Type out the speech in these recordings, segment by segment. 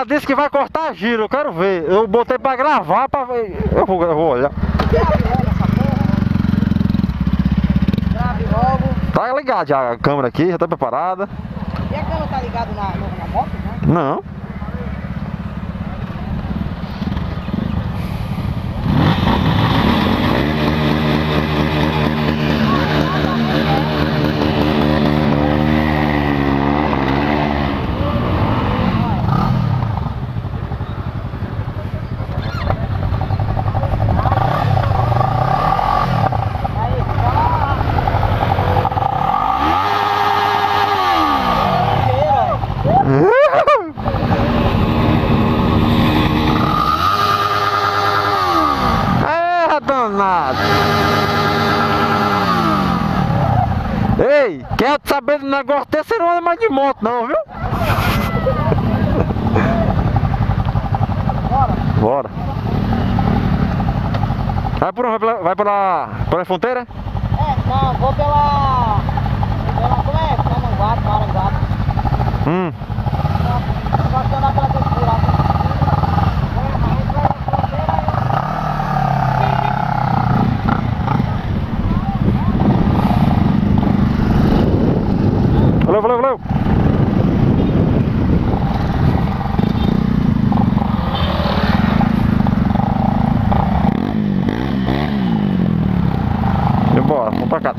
ela disse que vai cortar giro, eu quero ver. Eu botei pra gravar pra ver. Eu vou olhar. Grave logo. Tá ligado já a câmera aqui, já tá preparada. E a câmera tá ligada na moto, né? Não. É danado. Ei, quer saber do negócio desse? Você não anda mais de moto não, viu? Bora. Vai por onde? Vai pela fronteira? Não, vou pela como é? Maranguape, Maranguape. Só que andar pela textura. Valeu. Bora, vamos pra cá.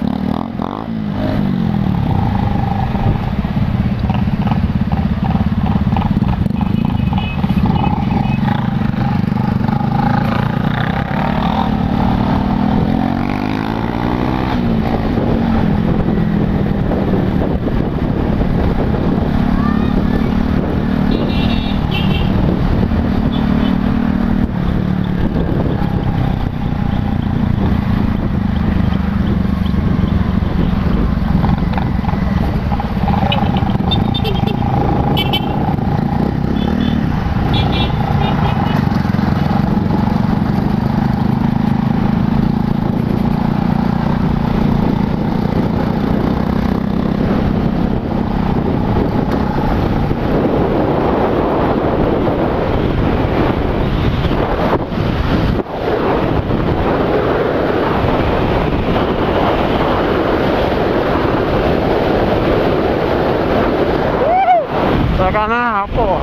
Sacanagem, porra.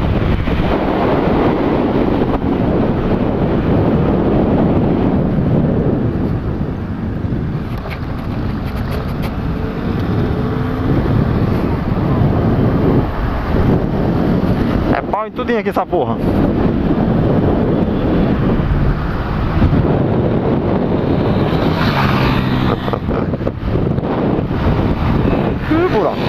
É pau em tudinho aqui essa porra. Ih, buraco.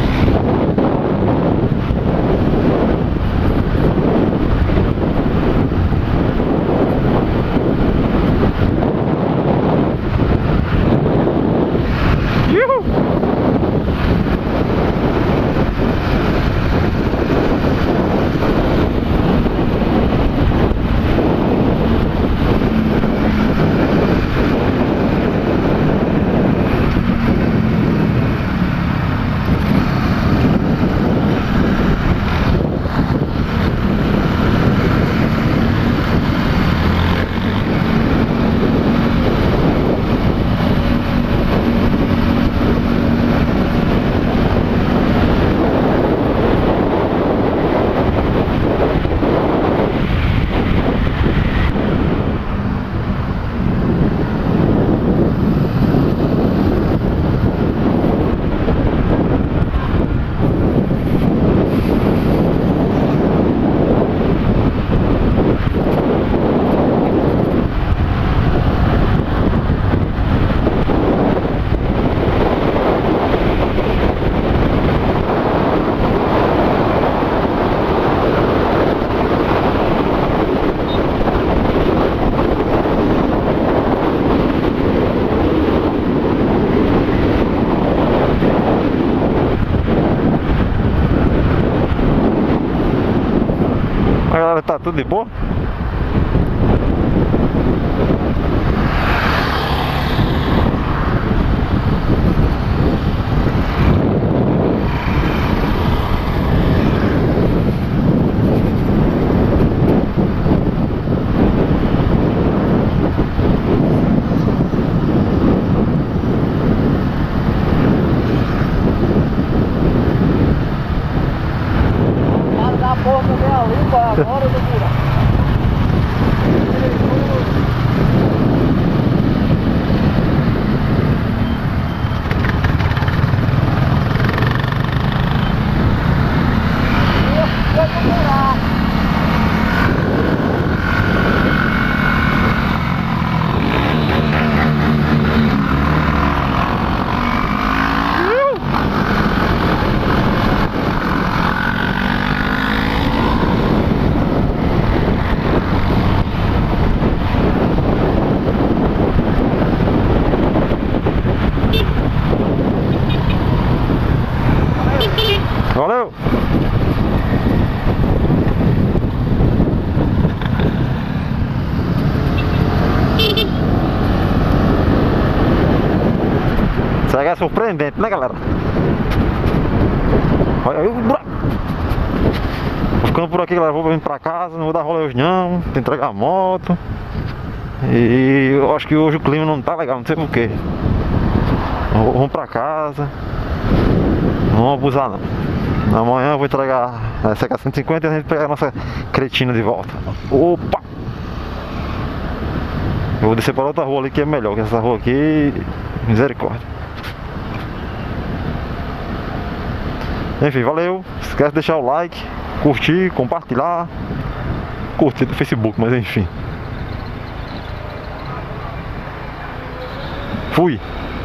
Agora tá tudo de boa? surpreendente, né, galera? Olha aí o buraco. Vou ficando por aqui, galera. Vou vir pra casa, não vou dar rolê hoje não. Tem que entregar a moto. E eu acho que hoje o clima não tá legal, não sei porquê. Vamos pra casa. Não vamos abusar não. Amanhã eu vou entregar essa CK150 e a gente pegar a nossa cretina de volta. Opa! Eu vou descer para outra rua ali que é melhor, que essa rua aqui, misericórdia. Enfim, valeu. Esquece de deixar o like, curtir, compartilhar. Curtir do Facebook, mas enfim. Fui.